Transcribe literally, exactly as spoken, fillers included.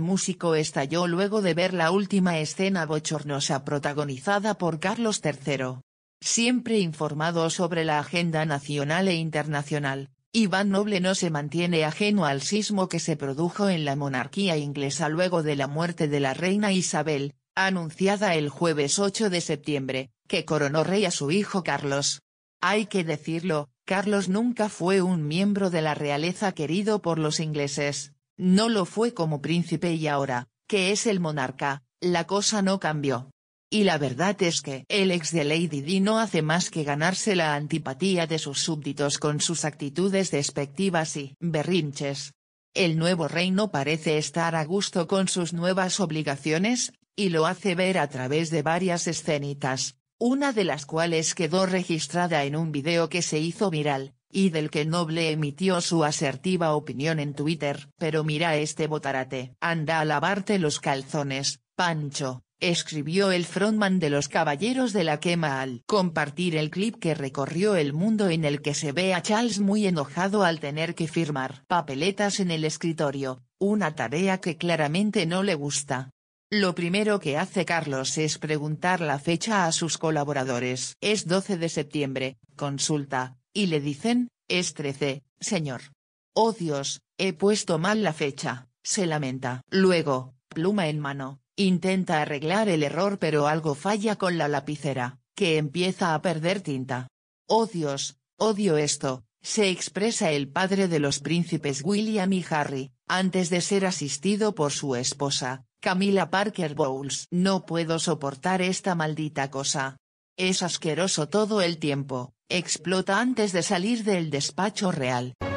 músico estalló luego de ver la última escena bochornosa protagonizada por Carlos tercero. Siempre informado sobre la agenda nacional e internacional, Iván Noble no se mantiene ajeno al sismo que se produjo en la monarquía inglesa luego de la muerte de la reina Isabel, anunciada el jueves ocho de septiembre, que coronó rey a su hijo Carlos. Hay que decirlo, Carlos nunca fue un miembro de la realeza querido por los ingleses, no lo fue como príncipe y ahora, que es el monarca, la cosa no cambió. Y la verdad es que el ex de Lady Di no hace más que ganarse la antipatía de sus súbditos con sus actitudes despectivas y berrinches. El nuevo rey no parece estar a gusto con sus nuevas obligaciones, y lo hace ver a través de varias escenitas, una de las cuales quedó registrada en un video que se hizo viral, y del que Noble emitió su asertiva opinión en Twitter. Pero mira este botarate. Anda a lavarte los calzones, Pancho, escribió el frontman de los Caballeros de la Quema al compartir el clip que recorrió el mundo en el que se ve a Charles muy enojado al tener que firmar papeletas en el escritorio, una tarea que claramente no le gusta. Lo primero que hace Carlos es preguntar la fecha a sus colaboradores. Es doce de septiembre, consulta, y le dicen, es trece, señor. Oh Dios, he puesto mal la fecha, se lamenta. Luego, pluma en mano, intenta arreglar el error pero algo falla con la lapicera, que empieza a perder tinta. Oh Dios, odio esto, se expresa el padre de los príncipes William y Harry, antes de ser asistido por su esposa, Camilla Parker Bowles. No puedo soportar esta maldita cosa. Es asqueroso todo el tiempo, explota antes de salir del despacho real.